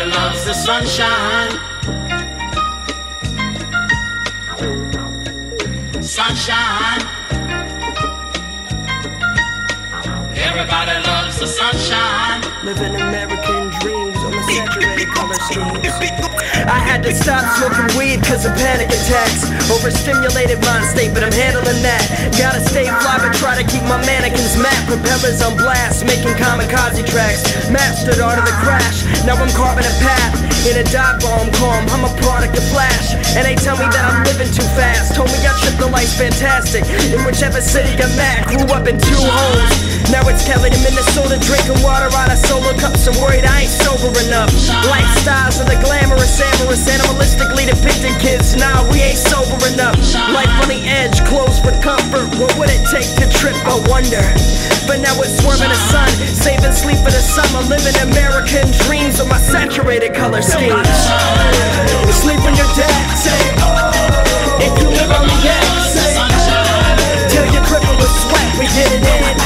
Everybody loves the sunshine. Sunshine. Everybody loves the sunshine. Living American dreams on the saturated color schemes. I had to stop smoking weed cause of panic attacks. Overstimulated mind state, but I'm handling that. Gotta stay fly but try to keep my mannequins mad. Propellers on blast, making kamikaze tracks. Mastered art of the crash, now I'm carving a path in a dive bomb calm. I'm a product of flash, and they tell me that I'm living too fast. Told me I trip the life's fantastic in whichever city I'm at. Grew up in 2 homes, now it's Kelly to Minnesota, drinking water out of solo cups. I'm worried I ain't sober enough. Lifestyles of the glamorous, amorous, animalistically depicted kids. Nah, we ain't sober enough. Life on the edge, clothes for comfort. What would it take to trip? I wonder. But now it's swerving the sun, saving sleep for the summer. Living American dreams on my saturated color schemes. Sleep when you're dead, say if you live on the edge, say till you're dripping with sweat. We get it in,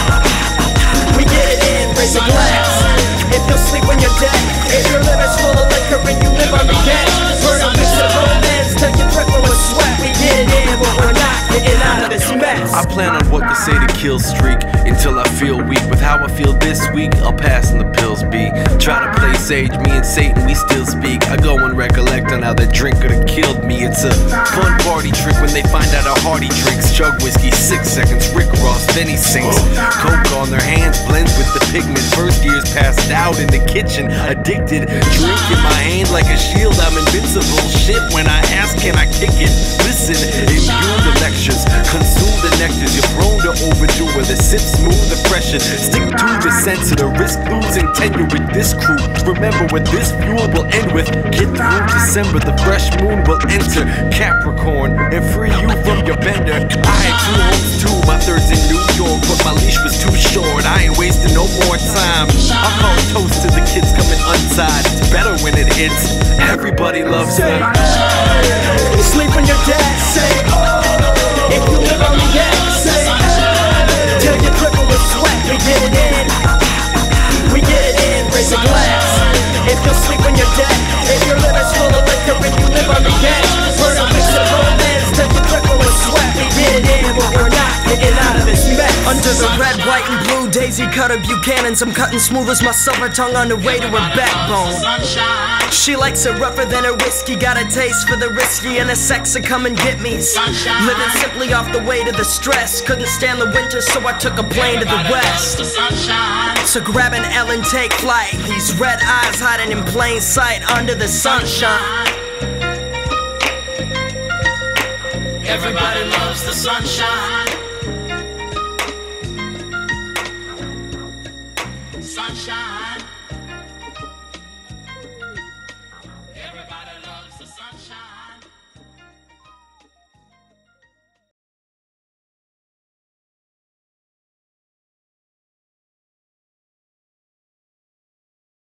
we get it in, raise a glass. If you'll sleep when you're dead, if your liver's full of liquor and you live on the edge, burn a piece of romance till you're dripping with sweat. We get it in, but we're not getting out of this mess. I plan on what to say to Killstreak until I feel weak. With how I feel this week, I'll pass on the pills be. Try to play sage, me and Satan, we still speak. I go and recollect on how that drink could've killed me. It's a fun party trick when they find out how hard he drinks. Chug whiskey, 6 seconds, Rick Ross, then he sinks. Coke on their hands, blends with the pigment. First year's passed out in the kitchen, addicted. Drink in my hand like a shield, I'm invincible. Shit, when I ask, can I kick it? Listen, imbue the lectures, consume the nectars. You're prone to overdo it. The sip smooth oppression. Stick to the sensitive, risk losing tenure with this crew. Remember what this fuel will end with. Get through December, the fresh moon will enter Capricorn and free you from your bender. I had 2 homes too, my third's in New York, but my leash was too short. I ain't wasting no more time. I'll call a toast to the kids coming untied. It's better when it hits. Everybody loves me. Sleep when you're dead, say if you live on the edge, say till you're dripping with sweat. We get it in, we get it in, raise a glass. If you'll sleep when you're dead, if your liver's full of liquor and you live on the edge, burn a piece of romance till you're dripping with sweat. We get it in, but we're not getting out of this mess. Under the red, white, and blue daisy cutter Buchanan's, I'm cutting smooth as my silver tongue on the way to her backbone. She likes it rougher than her whiskey, got a taste for the risky and the sex to come and get me. Living simply off the way to the stress, couldn't stand the winter so I took a plane to the west. So grab an L and take flight, these red eyes hiding in plain sight under the sunshine. Everybody loves the sunshine. Sunshine.